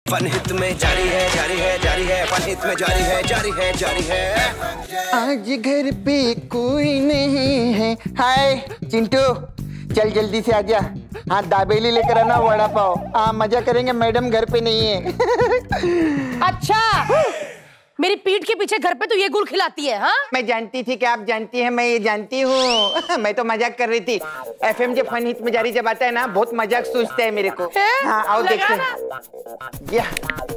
फनहित में जारी है, जारी है, जारी है, फनहित में जारी है, जारी है, जारी है। आज घर पे कोई नहीं है। हाय चिंटू, चल जल्दी से आजा। हाँ दाबेली लेकर आना, वड़ा पाव। हाँ मजा करेंगे, मैडम घर पे नहीं है। अच्छा, मेरी पीठ के पीछे घर पे तो ये गुल खिलाती है? हाँ मैं जानती थी कि आप जानती हैं, मैं ये जानती हूँ। मैं तो मजाक कर रही थी। FMJ फनहित में जारी जब आता है ना, बहुत मजाक सूझता है मेरे को। हाँ आओ देखते हैं। या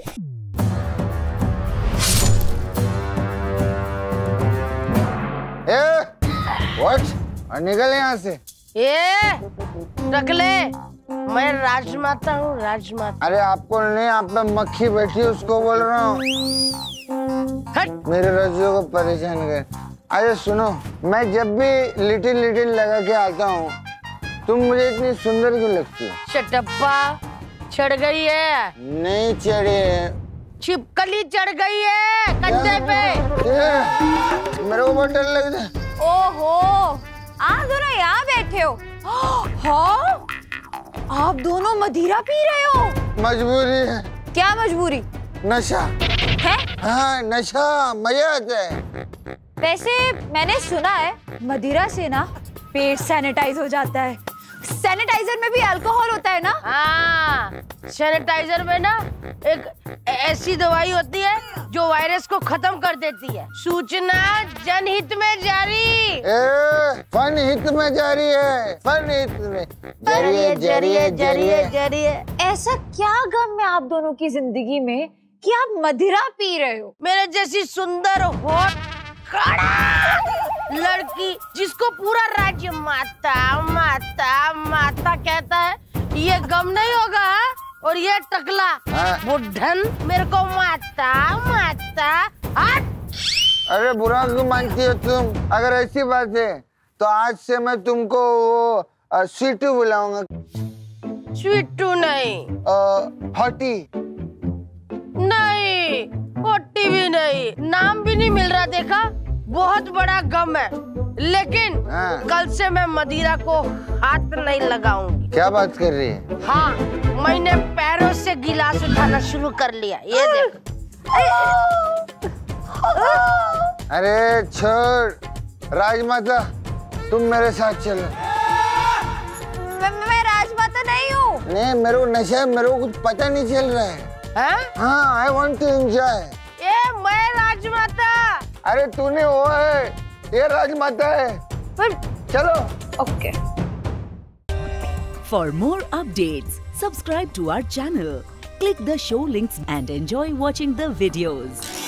निकल यहाँ से। ये रख ले, मैं राजमाता हूँ, राजमाता। अरे आपको नहीं, आप पे मक्खी बैठी है उसको बोल रहा हूँ। मेरे रजियों को परेशान कर। अरे सुनो, मैं जब भी लिटिल लिटिल लगा के आता हूँ, तुम मुझे इतनी सुंदर क्यों लगती हो? चटप्पा चढ़ गई है? नहीं चढ़ी है, छिपकली चढ़ गई है कंधे पे। मेरे को बहुत डर लगता है। ओहो, आप दोनों यहाँ बैठे हो? हाँ, आप दोनों मदिरा पी रहे हो? मजबूरी है। क्या मजबूरी? नशा है? हाँ नशा, मजा आता है। वैसे मैंने सुना है मदिरा से ना पेट सैनिटाइज हो जाता है। सैनिटाइजर में भी अल्कोहल होता है ना? हाँ, सैनिटाइजर में ना एक ऐसी दवाई होती है जो वायरस को खत्म कर देती है। सूचना जनहित में जारी। फनहित में जारी है, फनहित में जारी है, जारी है, जारी है, जारी है। ऐसा क्या गम है आप दोनों की जिंदगी में कि आप मदिरा पी रहे हो? मेरे जैसी सुंदर हॉट कड़ा लड़की जिसको पूरा राज्य माता माता माता कहता है, ये गम नहीं होगा। और ये टकला बुढ़न मेरे को माता माता। अरे बुरा क्यों मानती हो तुम? अगर ऐसी बात है तो आज से मैं तुमको वो स्वीटू बुलाऊंगा। स्वीटू नहीं, हॉटी नहीं, हॉटी भी नहीं, नाम भी नहीं मिल रहा। देखा, बहुत बड़ा गम है, लेकिन कल से मैं मदिरा को हाथ नहीं लगाऊंगी। क्या बात कर रही है? हाँ, मैंने पैरों से गिलास उठाना शुरू कर लिया। ये देख। अरे छोड़ राजमाता, तुम मेरे साथ चलो। मैं राजमाता नहीं हूँ। नहीं, मेरे को नशा है, मेरे को कुछ पता नहीं चल रहा है। हाँ, I want to enjoy। ये मैं राजमाता। अरे तूने वो है, ये राजमाता है। चलो। Okay. For more updates, subscribe to our channel, click the show links and enjoy watching the videos.